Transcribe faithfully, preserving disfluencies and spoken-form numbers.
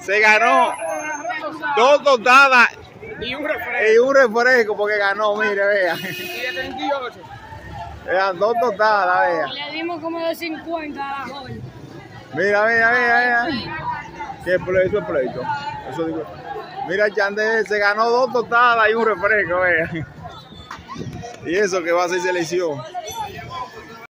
Se ganó dos tostadas y un refresco. Y un refresco porque ganó, mire, vea. Y de treinta y ocho. Vean, dos tostadas, vea. Y le dimos como de cincuenta a la joven. Mira, mira, mira, mira. ¿Qué pleito, es pleito? Eso digo. Mira, Chandel se ganó dos tostadas y un refresco, vea. Y eso que va a ser selección.